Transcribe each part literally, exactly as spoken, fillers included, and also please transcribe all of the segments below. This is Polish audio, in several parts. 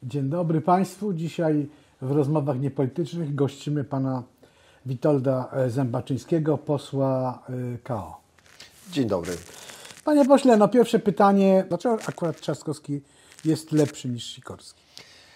Dzień dobry Państwu. Dzisiaj w rozmowach niepolitycznych gościmy pana Witolda Zębaczyńskiego, posła K O. Dzień dobry. Panie pośle, no pierwsze pytanie. Dlaczego akurat Trzaskowski jest lepszy niż Sikorski?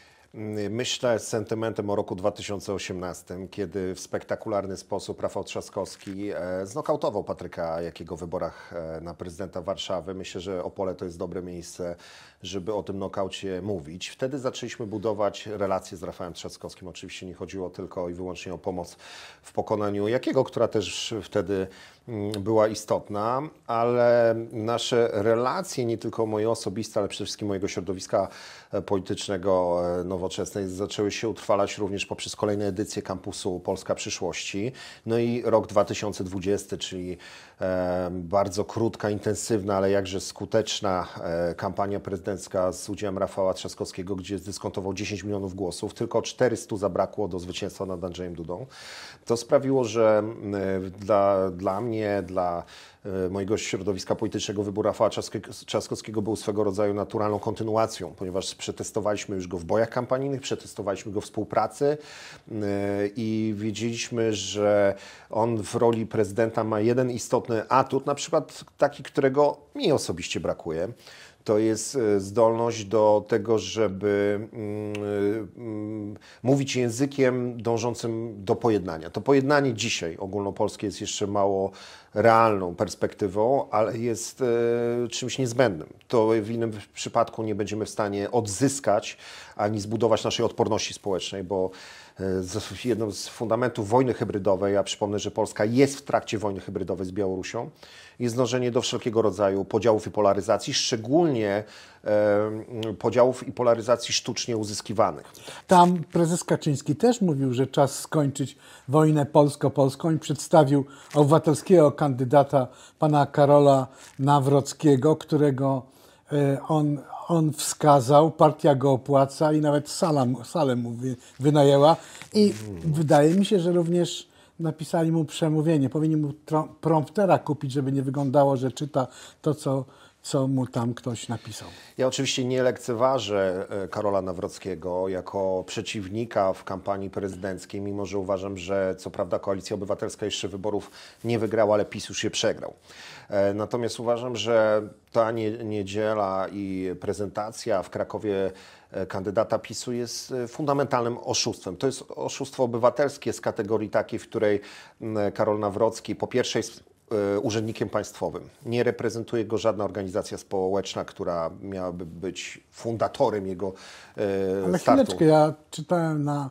Myślę z sentymentem o roku dwa tysiące osiemnastym, kiedy w spektakularny sposób Rafał Trzaskowski znokautował Patryka Jakiego w wyborach na prezydenta Warszawy. Myślę, że Opole to jest dobre miejsce, żeby o tym nokaucie mówić. Wtedy zaczęliśmy budować relacje z Rafałem Trzaskowskim. Oczywiście nie chodziło tylko i wyłącznie o pomoc w pokonaniu Jakiego, która też wtedy była istotna, ale nasze relacje, nie tylko moje osobiste, ale przede wszystkim mojego środowiska politycznego Nowoczesnej, zaczęły się utrwalać również poprzez kolejne edycje kampusu Polska Przyszłości. No i rok dwa tysiące dwudziesty, czyli bardzo krótka, intensywna, ale jakże skuteczna kampania prezydencka z udziałem Rafała Trzaskowskiego, gdzie zdyskontował dziesięć milionów głosów, tylko czterystu zabrakło do zwycięstwa nad Andrzejem Dudą. To sprawiło, że dla, dla mnie, dla mojego środowiska politycznego wybór Rafała Trzaskowskiego był swego rodzaju naturalną kontynuacją, ponieważ przetestowaliśmy już go w bojach kampanijnych, przetestowaliśmy go w współpracy i wiedzieliśmy, że on w roli prezydenta ma jeden istotny atut, na przykład taki, którego mi osobiście brakuje. To jest zdolność do tego, żeby mm, mówić językiem dążącym do pojednania. To pojednanie dzisiaj ogólnopolskie jest jeszcze mało realną perspektywą, ale jest e, czymś niezbędnym. To w innym przypadku nie będziemy w stanie odzyskać ani zbudować naszej odporności społecznej, bo e, jednym z fundamentów wojny hybrydowej, ja przypomnę, że Polska jest w trakcie wojny hybrydowej z Białorusią, jest dążenie do wszelkiego rodzaju podziałów i polaryzacji, szczególnie e, podziałów i polaryzacji sztucznie uzyskiwanych. Tam prezes Kaczyński też mówił, że czas skończyć wojnę polsko-polską i przedstawił obywatelskiego kandydata, pana Karola Nawrockiego, którego e, on, on wskazał, partia go opłaca i nawet sala, salę mu wy, wynajęła. I hmm. wydaje mi się, że również napisali mu przemówienie. Powinni mu promptera kupić, żeby nie wyglądało, że czyta to, co, co mu tam ktoś napisał. Ja oczywiście nie lekceważę Karola Nawrockiego jako przeciwnika w kampanii prezydenckiej, mimo że uważam, że co prawda Koalicja Obywatelska jeszcze wyborów nie wygrała, ale PiS już je przegrał. Natomiast uważam, że ta niedziela i prezentacja w Krakowie kandydata PiSu jest fundamentalnym oszustwem. To jest oszustwo obywatelskie z kategorii takiej, w której Karol Nawrocki po pierwsze jest urzędnikiem państwowym. Nie reprezentuje go żadna organizacja społeczna, która miałaby być fundatorem jego Ale startu. chwileczkę, ja czytałem na,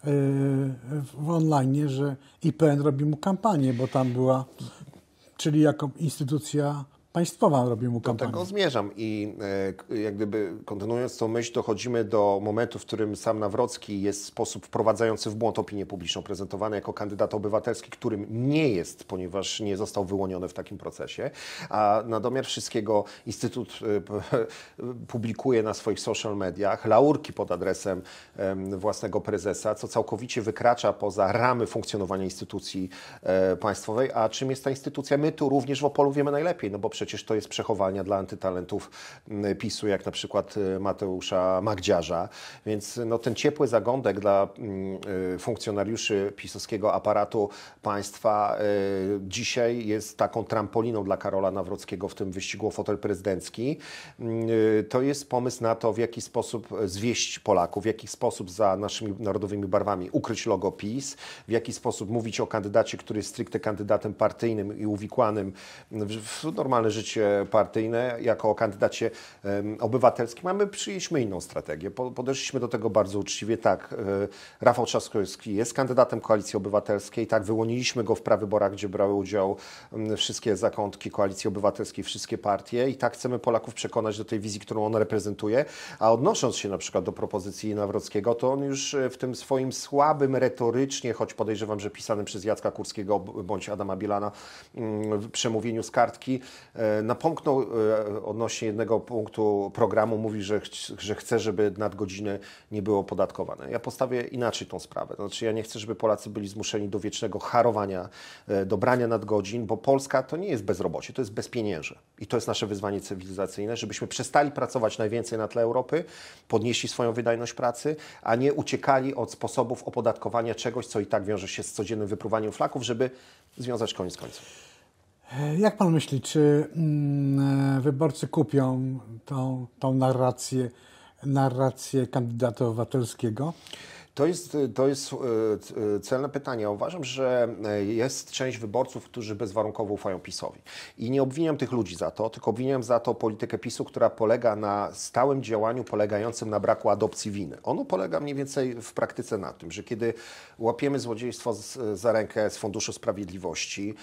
w online, że I P N robi mu kampanię, bo tam była, czyli jako instytucja państwowa robi mu kampanię. Do tego zmierzam i e, jak gdyby kontynuując tą myśl, dochodzimy do momentu, w którym sam Nawrocki jest w sposób wprowadzający w błąd opinię publiczną prezentowany jako kandydat obywatelski, którym nie jest, ponieważ nie został wyłoniony w takim procesie, a na domiar wszystkiego Instytut e, publikuje na swoich social mediach laurki pod adresem e, własnego prezesa, co całkowicie wykracza poza ramy funkcjonowania instytucji e, państwowej. A czym jest ta instytucja? My tu również w Opolu wiemy najlepiej, no bo przecież to jest przechowalnia dla antytalentów PiSu, jak na przykład Mateusza Magdziarza. Więc no, ten ciepły zagądek dla y, funkcjonariuszy pisowskiego aparatu państwa y, dzisiaj jest taką trampoliną dla Karola Nawrockiego w tym wyścigu o fotel prezydencki. Y, to jest pomysł na to, w jaki sposób zwieść Polaków, w jaki sposób za naszymi narodowymi barwami ukryć logo PiS, w jaki sposób mówić o kandydacie, który jest stricte kandydatem partyjnym i uwikłanym w, w normalne życie partyjne, jako o kandydacie um, obywatelskim, a my przyjęliśmy inną strategię. Podeszliśmy do tego bardzo uczciwie. Tak, Rafał Trzaskowski jest kandydatem Koalicji Obywatelskiej, tak, wyłoniliśmy go w prawyborach, gdzie brały udział wszystkie zakątki Koalicji Obywatelskiej, wszystkie partie i tak chcemy Polaków przekonać do tej wizji, którą on reprezentuje, a odnosząc się na przykład do propozycji Nawrockiego, to on już w tym swoim słabym retorycznie, choć podejrzewam, że pisanym przez Jacka Kurskiego bądź Adama Bielana w przemówieniu z kartki, napomknął odnośnie jednego punktu programu, mówi, że, ch że chce, żeby nadgodziny nie były opodatkowane. Ja postawię inaczej tą sprawę. Znaczy, ja nie chcę, żeby Polacy byli zmuszeni do wiecznego harowania, do brania nadgodzin, bo Polska to nie jest bezrobocie, to jest bezpienięże. I to jest nasze wyzwanie cywilizacyjne, żebyśmy przestali pracować najwięcej na tle Europy, podnieśli swoją wydajność pracy, a nie uciekali od sposobów opodatkowania czegoś, co i tak wiąże się z codziennym wypruwaniem flaków, żeby związać koniec z końcem. Jak pan myśli, czy mm, wyborcy kupią tą, tą narrację, narrację kandydata obywatelskiego? To jest, to jest celne pytanie. Ja uważam, że jest część wyborców, którzy bezwarunkowo ufają PiS-owi. I nie obwiniam tych ludzi za to, tylko obwiniam za to politykę PiS-u, która polega na stałym działaniu polegającym na braku adopcji winy. Ono polega mniej więcej w praktyce na tym, że kiedy łapiemy złodziejstwo z, za rękę z Funduszu Sprawiedliwości,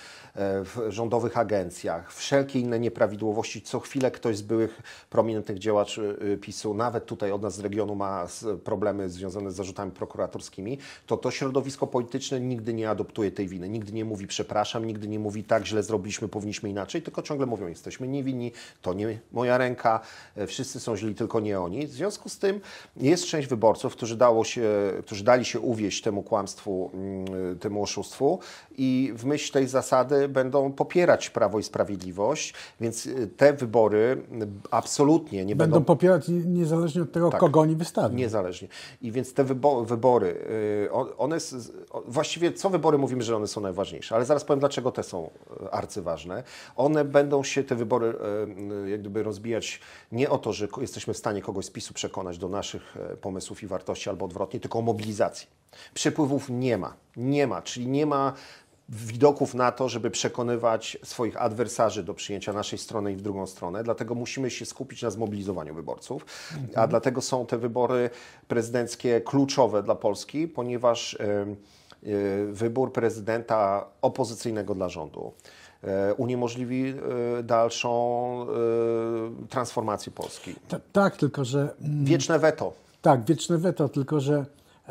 w rządowych agencjach, wszelkie inne nieprawidłowości, co chwilę ktoś z byłych prominentnych działaczy PiS-u, nawet tutaj od nas z regionu, ma problemy związane z zarzutami prokuratorskimi, to to środowisko polityczne nigdy nie adoptuje tej winy, nigdy nie mówi przepraszam, nigdy nie mówi tak, źle zrobiliśmy, powinniśmy inaczej, tylko ciągle mówią, jesteśmy niewinni, to nie moja ręka, wszyscy są źli, tylko nie oni. W związku z tym jest część wyborców, którzy, dało się, którzy dali się uwieść temu kłamstwu, temu oszustwu i w myśl tej zasady będą popierać Prawo i Sprawiedliwość, więc te wybory absolutnie nie będą... Będą popierać niezależnie od tego, tak, kogo oni wystawią. Niezależnie. I więc te wybo wybory, one, właściwie co wybory mówimy, że one są najważniejsze, ale zaraz powiem, dlaczego te są arcyważne. One będą się, te wybory, jak gdyby rozbijać nie o to, że jesteśmy w stanie kogoś z PiS-u przekonać do naszych pomysłów i wartości, albo odwrotnie, tylko o mobilizacji. Przepływów nie ma. Nie ma, czyli nie ma widoków na to, żeby przekonywać swoich adwersarzy do przyjęcia naszej strony i w drugą stronę. Dlatego musimy się skupić na zmobilizowaniu wyborców, mhm. a dlatego są te wybory prezydenckie kluczowe dla Polski, ponieważ y, y, wybór prezydenta opozycyjnego dla rządu y, uniemożliwi y, dalszą y, transformację Polski. Ta, tak, tylko że... Mm, wieczne weto. Tak, wieczne weto, tylko że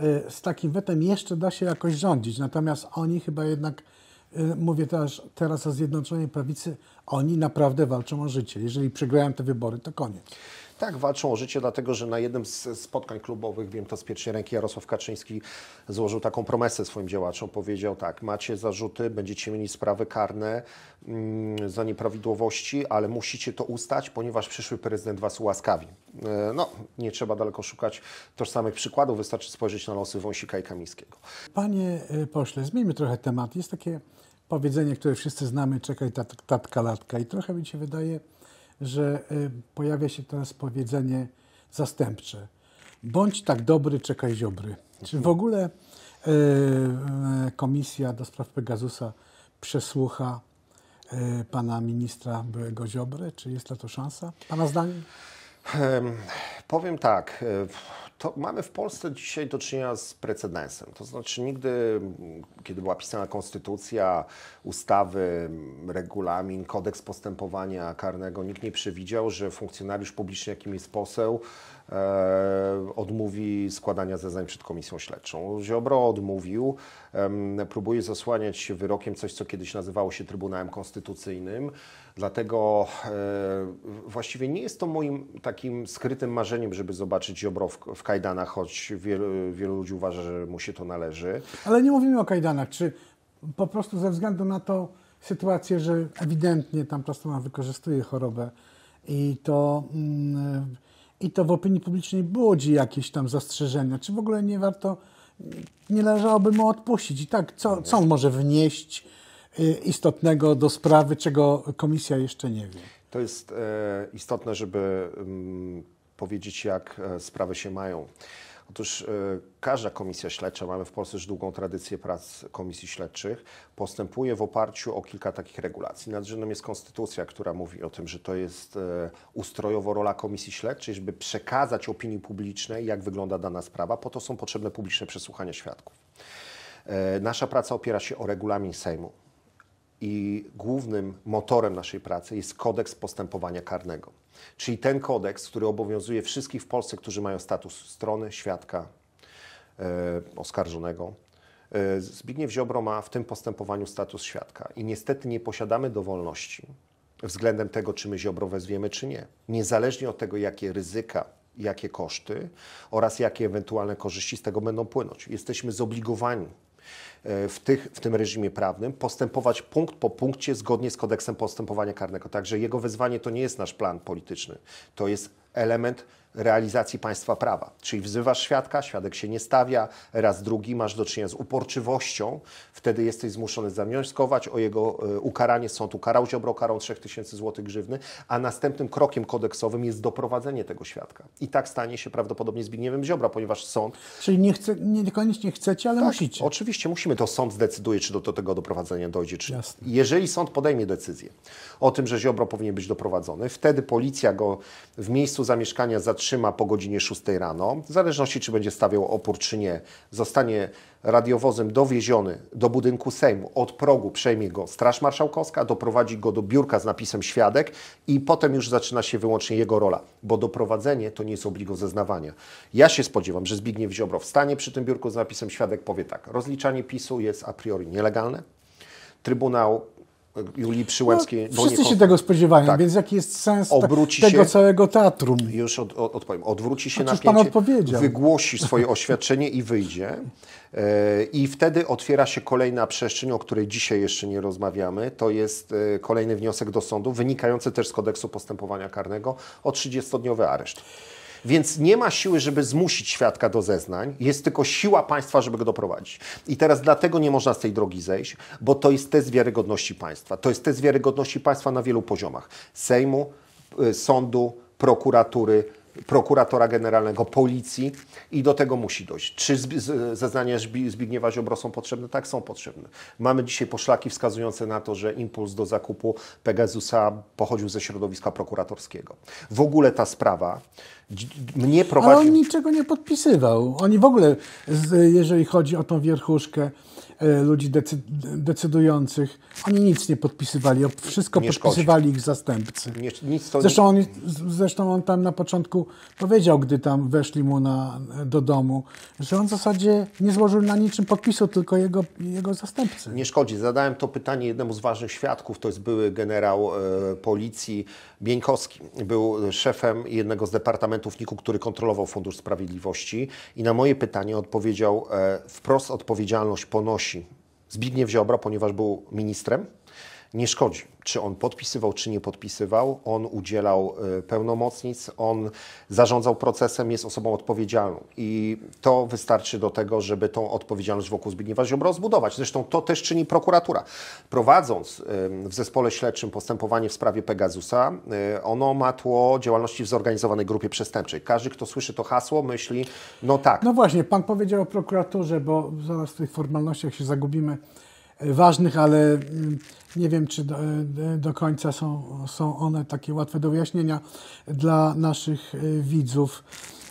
z takim wetem jeszcze da się jakoś rządzić, natomiast oni chyba jednak, mówię teraz, teraz o Zjednoczonej Prawicy, oni naprawdę walczą o życie. Jeżeli przegrają te wybory, to koniec. Tak, walczą o życie, dlatego że na jednym z spotkań klubowych, wiem to z pierwszej ręki, Jarosław Kaczyński złożył taką promesę swoim działaczom. Powiedział tak, macie zarzuty, będziecie mieli sprawy karne mm, za nieprawidłowości, ale musicie to ustać, ponieważ przyszły prezydent was ułaskawi. E, no, nie trzeba daleko szukać tożsamych przykładów, wystarczy spojrzeć na losy Wąsika i Kamińskiego. Panie pośle, zmieńmy trochę temat. Jest takie powiedzenie, które wszyscy znamy, czekaj tat, tatka latka i trochę mi się wydaje, że pojawia się teraz powiedzenie zastępcze. Bądź tak dobry, czekaj Ziobry. Czy w ogóle y, Komisja do spraw Pegasusa przesłucha y, pana ministra byłego Ziobry? Czy jest na to szansa, pana zdaniem? Um, powiem tak. To mamy w Polsce dzisiaj do czynienia z precedensem. To znaczy nigdy, kiedy była pisana konstytucja, ustawy, regulamin, kodeks postępowania karnego, nikt nie przewidział, że funkcjonariusz publiczny, jakim jest poseł, e, odmówi składania zeznań przed komisją śledczą. Ziobro odmówił, e, próbuje zasłaniać się wyrokiem coś, co kiedyś nazywało się Trybunałem Konstytucyjnym. Dlatego e, właściwie nie jest to moim takim skrytym marzeniem, żeby zobaczyć Ziobro w, w kajdanach, choć wielu, wielu ludzi uważa, że mu się to należy. Ale nie mówimy o kajdanach. Czy po prostu ze względu na tą sytuację, że ewidentnie tam Plastrona wykorzystuje chorobę i to, mm, i to w opinii publicznej budzi jakieś tam zastrzeżenia, czy w ogóle nie warto, nie należałoby mu odpuścić? I tak, co, co on może wnieść istotnego do sprawy, czego komisja jeszcze nie wie? To jest e, istotne, żeby um, powiedzieć, jak e, sprawy się mają. Otóż e, każda komisja śledcza, mamy w Polsce już długą tradycję prac komisji śledczych, postępuje w oparciu o kilka takich regulacji. Nadrzędną jest konstytucja, która mówi o tym, że to jest e, ustrojowo rola komisji śledczej, żeby przekazać opinii publicznej, jak wygląda dana sprawa. Po to są potrzebne publiczne przesłuchania świadków. E, nasza praca opiera się o regulamin Sejmu. I głównym motorem naszej pracy jest kodeks postępowania karnego. Czyli ten kodeks, który obowiązuje wszystkich w Polsce, którzy mają status strony, świadka, e, oskarżonego. E, Zbigniew Ziobro ma w tym postępowaniu status świadka i niestety nie posiadamy dowolności, względem tego, czy my Ziobro wezwiemy, czy nie. Niezależnie od tego, jakie ryzyka, jakie koszty oraz jakie ewentualne korzyści z tego będą płynąć. Jesteśmy zobligowani w, tych, w tym reżimie prawnym postępować punkt po punkcie zgodnie z kodeksem postępowania karnego. Także jego wezwanie to nie jest nasz plan polityczny, to jest element realizacji państwa prawa. Czyli wzywasz świadka, świadek się nie stawia, raz drugi masz do czynienia z uporczywością, wtedy jesteś zmuszony zawnioskować o jego ukaranie. Sąd ukarał Ziobro karą trzech tysięcy złotych grzywny, a następnym krokiem kodeksowym jest doprowadzenie tego świadka. I tak stanie się prawdopodobnie Zbigniewem Ziobro, ponieważ sąd... Czyli nie chce, nie niekoniecznie chcecie, ale tak, musicie. Oczywiście musimy, to sąd zdecyduje, czy do, do tego doprowadzenia dojdzie, czy nie. Jasne. Jeżeli sąd podejmie decyzję o tym, że Ziobro powinien być doprowadzony, wtedy policja go w miejscu zamieszkania zatrzyma po godzinie szóstej rano, w zależności czy będzie stawiał opór, czy nie, zostanie radiowozem dowieziony do budynku Sejmu, od progu przejmie go Straż Marszałkowska, doprowadzi go do biurka z napisem świadek i potem już zaczyna się wyłącznie jego rola, bo doprowadzenie to nie jest obligo zeznawania. Ja się spodziewam, że Zbigniew Ziobro wstanie przy tym biurku z napisem świadek, powie tak, rozliczanie PiSu jest a priori nielegalne, Trybunał Julii Przyłębskiej... No, wszyscy się tego spodziewają, tak. Więc jaki jest sens Obróci tego się, całego teatru? Już od, od, odpowiem. Odwróci się Chociaż napięcie, pan odpowiedział. wygłosi swoje oświadczenie i wyjdzie. Yy, I wtedy otwiera się kolejna przestrzeń, o której dzisiaj jeszcze nie rozmawiamy. To jest yy, kolejny wniosek do sądu, wynikający też z kodeksu postępowania karnego, o trzydziestodniowy areszt. Więc nie ma siły, żeby zmusić świadka do zeznań, jest tylko siła państwa, żeby go doprowadzić. I teraz dlatego nie można z tej drogi zejść, bo to jest test wiarygodności państwa. To jest test wiarygodności państwa na wielu poziomach. Sejmu, sądu, prokuratury, prokuratora generalnego, policji i do tego musi dojść. Czy zeznania Zbigniewa Ziobro są potrzebne? Tak, są potrzebne. Mamy dzisiaj poszlaki wskazujące na to, że impuls do zakupu Pegasusa pochodził ze środowiska prokuratorskiego. W ogóle ta sprawa mnie prowadzi... Ale on niczego nie podpisywał. Oni w ogóle, jeżeli chodzi o tą wierchuszkę ludzi decydujących, oni nic nie podpisywali. Wszystko nie podpisywali szkodzi. Ich zastępcy. Nie, nic to zresztą, on, zresztą on tam na początku powiedział, gdy tam weszli mu na, do domu, że on w zasadzie nie złożył na niczym podpisu, tylko jego, jego zastępcy. Nie szkodzi. Zadałem to pytanie jednemu z ważnych świadków, to jest były generał e, policji Bieńkowski. Był szefem jednego z departamentów N I K-u, który kontrolował Fundusz Sprawiedliwości i na moje pytanie odpowiedział, e, wprost odpowiedzialność ponosi Zbigniew Ziobro, ponieważ był ministrem. Nie szkodzi, czy on podpisywał, czy nie podpisywał. On udzielał y, pełnomocnic, on zarządzał procesem, jest osobą odpowiedzialną. I to wystarczy do tego, żeby tą odpowiedzialność wokół Zbigniewa Ziobro zbudować. Zresztą to też czyni prokuratura. Prowadząc y, w zespole śledczym postępowanie w sprawie Pegasusa, y, ono ma tło działalności w zorganizowanej grupie przestępczej. Każdy, kto słyszy to hasło, myśli, no tak. No właśnie, pan powiedział o prokuraturze, bo zaraz w tych formalnościach się zagubimy. Ważnych, ale nie wiem, czy do, do końca są, są one takie łatwe do wyjaśnienia dla naszych widzów.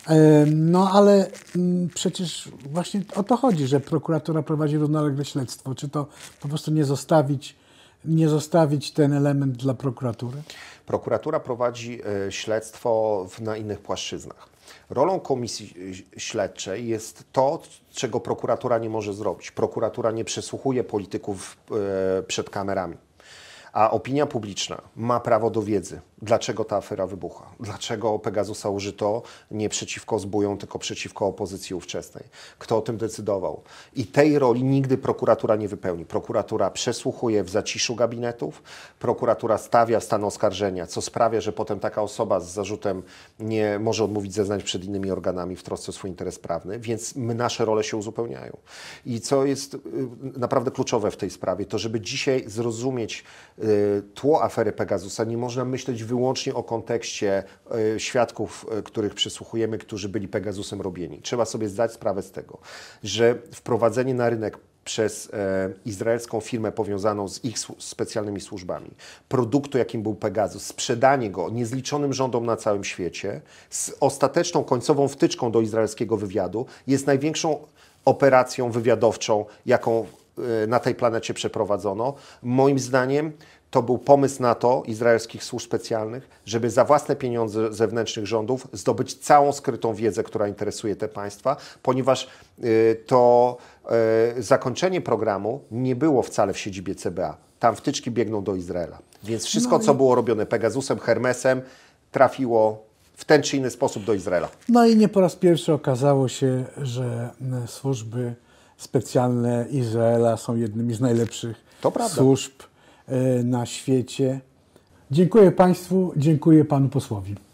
No ale przecież właśnie o to chodzi, że prokuratura prowadzi równolegle śledztwo. Czy to po prostu nie zostawić, nie zostawić ten element dla prokuratury? Prokuratura prowadzi śledztwo na innych płaszczyznach. Rolą komisji śledczej jest to, czego prokuratura nie może zrobić. Prokuratura nie przesłuchuje polityków przed kamerami, a opinia publiczna ma prawo do wiedzy. Dlaczego ta afera wybucha? Dlaczego Pegasusa użyto nie przeciwko zbójom, tylko przeciwko opozycji ówczesnej? Kto o tym decydował? I tej roli nigdy prokuratura nie wypełni. Prokuratura przesłuchuje w zaciszu gabinetów, prokuratura stawia stan oskarżenia, co sprawia, że potem taka osoba z zarzutem nie może odmówić zeznań przed innymi organami w trosce o swój interes prawny, więc my, nasze role się uzupełniają. I co jest naprawdę kluczowe w tej sprawie, to żeby dzisiaj zrozumieć y, tło afery Pegasusa, nie można myśleć wyłącznie o kontekście y, świadków, y, których przesłuchujemy, którzy byli Pegasusem robieni. Trzeba sobie zdać sprawę z tego, że wprowadzenie na rynek przez e, izraelską firmę powiązaną z ich specjalnymi służbami produktu, jakim był Pegasus, sprzedanie go niezliczonym rządom na całym świecie z ostateczną końcową wtyczką do izraelskiego wywiadu jest największą operacją wywiadowczą, jaką e, na tej planecie przeprowadzono. Moim zdaniem to był pomysł na to, izraelskich służb specjalnych, żeby za własne pieniądze zewnętrznych rządów zdobyć całą skrytą wiedzę, która interesuje te państwa, ponieważ y, to y, zakończenie programu nie było wcale w siedzibie C B A. tam wtyczki biegną do Izraela. Więc wszystko, No i- co było robione Pegasusem, Hermesem, trafiło w ten czy inny sposób do Izraela. No i nie po raz pierwszy okazało się, że m, służby specjalne Izraela są jednymi z najlepszych To prawda. służb e, na świecie. Dziękuję Państwu, dziękuję Panu posłowi.